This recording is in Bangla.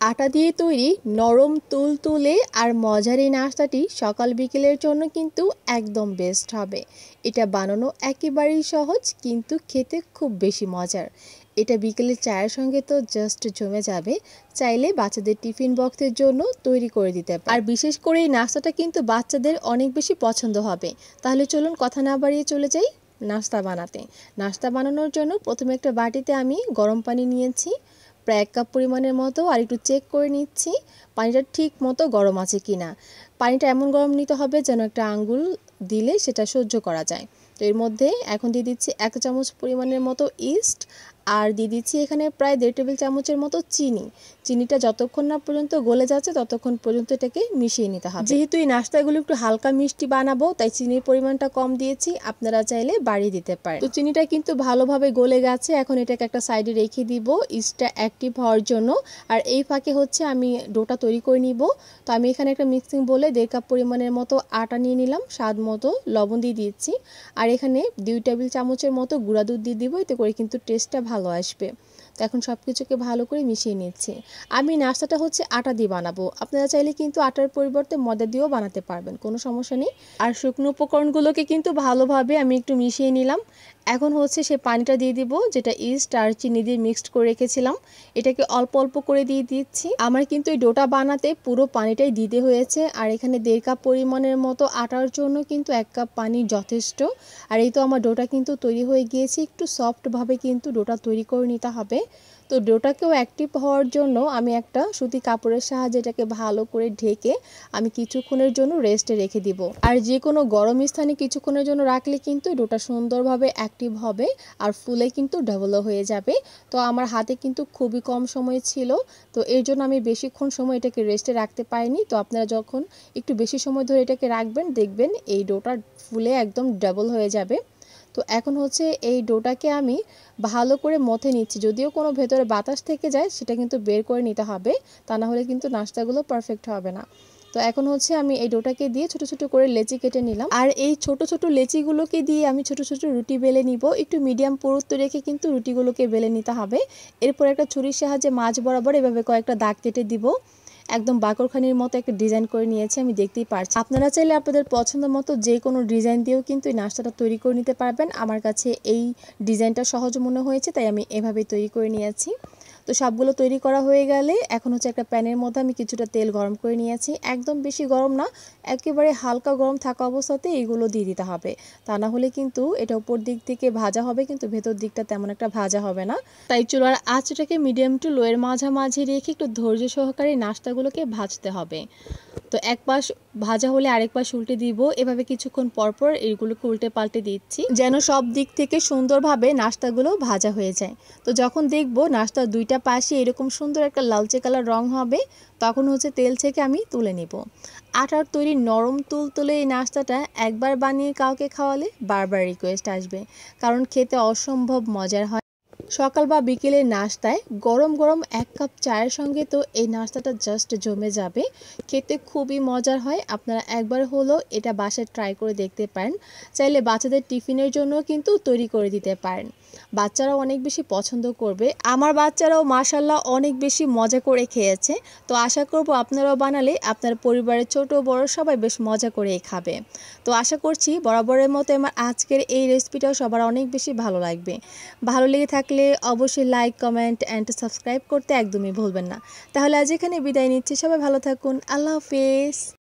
আটা দিয়ে তৈরি নরম তুলতুলে আর মজার এই নাস্তাটি সকাল বিকেলের জন্য কিন্তু একদম বেস্ট হবে। এটা বানানো একেবারেই সহজ, কিন্তু খেতে খুব বেশি মজার। এটা বিকেলের চায়ের সঙ্গে তো জাস্ট জমে যাবে। চাইলে বাচ্চাদের টিফিন বক্সের জন্য তৈরি করে দিতে পারে। আর বিশেষ করে এই নাস্তাটা কিন্তু বাচ্চাদের অনেক বেশি পছন্দ হবে। তাহলে চলুন কথা না বাড়িয়ে চলে যাই নাস্তা বানাতে। নাস্তা বানানোর জন্য প্রথমে একটা বাটিতে আমি গরম পানি নিয়েছি, প্রায় 1 কাপ পরিমাণের মতো। আর একটু চেক করে নিচ্ছি পানিটা ঠিক মতো গরম আছে কিনা। পানিটা এমন গরম নিতে হবে যেন একটা আঙ্গুল দিলে সেটা সহ্য করা যায়। তো এর মধ্যে এখন দিয়ে দিচ্ছি 1 চামচ পরিমাণের মতো ইস্ট, আর দিয়ে দিচ্ছি এখানে প্রায় 1.5 টেবিল চামচের মতো চিনি। চিনিটা যতক্ষণ না পর্যন্ত গলে যাচ্ছে ততক্ষণ পর্যন্ত এটাকে মিশিয়ে নিতে হবে। যেহেতু এই নাস্তাগুলো একটু হালকা মিষ্টি বানাবো, তাই চিনির পরিমাণটা কম দিয়েছি, আপনারা চাইলে বাড়িয়ে দিতে পারেন। তো চিনিটা কিন্তু ভালোভাবে গলে গেছে, এখন এটাকে একটা সাইডে রেখে দিব ইস্টটা অ্যাক্টিভ হওয়ার জন্য। আর এই ফাঁকে হচ্ছে আমি ডোটা তৈরি করে নিব। তো আমি এখানে একটা মিক্সিং বলে 1.5 কাপ পরিমাণের মতো আটা নিয়ে নিলাম, স্বাদ মতো লবণ দিয়ে দিচ্ছি, আর এখানে 2 টেবিল চামচের মতো গুঁড়া দুধ দিয়ে দিব, এতে করে কিন্তু টেস্টটা ভালো আসবে। তো এখন সব কিছুকে ভালো করে মিশিয়ে নিচ্ছি। আমি নাস্তাটা হচ্ছে আটা দিয়ে বানাবো, আপনারা চাইলে কিন্তু আটার পরিবর্তে ময়দা দিয়েও বানাতে পারবেন, কোনো সমস্যা নেই। আর শুকনো উপকরণগুলোকে কিন্তু ভালোভাবে আমি একটু মিশিয়ে নিলাম। এখন হচ্ছে সে পানিটা দিয়ে দিব যেটা ইস্ট আর চিনি দিয়ে মিক্সড করে রেখেছিলাম, এটাকে অল্প অল্প করে দিয়ে দিচ্ছি। আমার কিন্তু এই ডোটা বানাতে পুরো পানিটাই দিতে হয়েছে, আর এখানে 1.5 কাপ পরিমাণের মতো আটার জন্য কিন্তু 1 কাপ পানি যথেষ্ট। আর এই তো আমার ডোটা কিন্তু তৈরি হয়ে গিয়েছে। একটু সফটভাবে কিন্তু ডোটা তৈরি করে নিতে হবে। তো ডোটাকেও অ্যাক্টিভ হওয়ার জন্য আমি একটা সুতি কাপড়ের সাহায্যে এটাকে ভালো করে ঢেকে আমি কিছুক্ষণের জন্য রেস্টে রেখে দিব। আর যে কোনো গরম স্থানে কিছুক্ষণের জন্য রাখলে কিন্তু ডোটা সুন্দরভাবে অ্যাক্টিভ হবে আর ফুলে কিন্তু ডেভেলপ হয়ে যাবে। তো আমার হাতে কিন্তু খুবই কম সময় ছিল, তো এর জন্য আমি বেশিক্ষণ সময় এটাকে রেস্টে রাখতে পারিনি। তো আপনারা যখন একটু বেশি সময় ধরে এটাকে রাখবেন, দেখবেন এই ডোটা ফুলে একদম ডবল হয়ে যাবে। তো এখন হচ্ছে এই ডোটাকে আমি ভালো করে মথে নিচ্ছি, যদিও কোনো ভেতরে বাতাস থেকে যায় সেটা কিন্তু বের করে নিতে হবে, তা না হলে কিন্তু নাস্তাগুলো পারফেক্ট হবে না। তো এখন হচ্ছে আমি এই ডোটাকে দিয়ে ছোট ছোট করে লেচি কেটে নিলাম, আর এই ছোট ছোট লেচিগুলোকে দিয়ে আমি ছোট ছোট রুটি বেলে নিব। একটু মিডিয়াম পুরুত্ব রেখে কিন্তু রুটিগুলোকে বেলে নিতে হবে। এরপর একটা ছুরির সাহায্যে মাঝ বরাবর এভাবে কয়েকটা দাগ কেটে দিব। একদম বাকরখানির মতো একটা ডিজাইন করে নিয়েছি, আমি দেখতেই পারছি। আপনারা চাইলে আপনাদের পছন্দ মতো যে কোনো ডিজাইন দিয়েও কিন্তু এই নাস্তাটা তৈরি করে নিতে পারবেন। আমার কাছে এই ডিজাইনটা সহজ মনে হয়েছে, তাই আমি এভাবেই তৈরি করে নিয়েছি। তো সবগুলো তৈরি করা হয়ে গেলে এখন হচ্ছে একটা প্যানের মধ্যে আমি কিছুটা তেল গরম করে নিয়েছি। একদম বেশি গরম না, একেবারে হালকা গরম থাকা অবস্থাতে এইগুলো দিয়ে দিতে হবে, তা না হলে কিন্তু এটা উপর দিক থেকে ভাজা হবে কিন্তু ভেতর দিকটা তেমন একটা ভাজা হবে না। তাই চুলার আঁচটাকে মিডিয়াম টু লোয়ের মাঝামাঝি রেখে একটু ধৈর্য সহকারে নাস্তাগুলোকে ভাজতে হবে। তো এক পাশ ভাজা হলে আরেক পাশ উল্টে দিব, এভাবে কিছুক্ষণ পরপর এগুলোকে উল্টে পাল্টে দিচ্ছি যেন সব দিক থেকে সুন্দরভাবে নাস্তাগুলো ভাজা হয়ে যায়। তো যখন দেখব নাস্তার দুইটা পাশে এরকম সুন্দর একটা লালচে কালার রং হবে, তখন হচ্ছে তেল থেকে আমি তুলে নিব। আটার তৈরি নরম তুলতুলে এই নাস্তাটা একবার বানিয়ে কাউকে খাওয়ালে বারবার রিকোয়েস্ট আসবে, কারণ খেতে অসম্ভব মজার হয়। সকাল বা বিকেলের নাস্তায় গরম গরম 1 কাপ চায়ের সঙ্গে তো এই নাস্তাটা জাস্ট জমে যাবে, খেতে খুবই মজার হয়। আপনারা একবার হলো এটা বাসায় ট্রাই করে দেখতে পারেন। চাইলে বাচ্চাদের টিফিনের জন্য কিন্তু তৈরি করে দিতে পারেন, বাচ্চারাও অনেক বেশি পছন্দ করবে। আমার বাচ্চারাও মাশাল্লাহ অনেক বেশি মজা করে খেয়েছে। তো আশা করব আপনারাও বানালে আপনার পরিবারের ছোট বড় সবাই বেশ মজা করেই খাবে। তো আশা করছি বরাবরের মতো আমার আজকের এই রেসিপিটাও সবার অনেক বেশি ভালো লাগবে। ভালো লেগে থাকলে অবশ্যই লাইক, কমেন্ট অ্যান্ড সাবস্ক্রাইব করতে একদমই ভুলবেন না। তাহলে আজ এখানে বিদায় নিচ্ছি, সবাই ভালো থাকুন, আল্লাহ হাফেজ।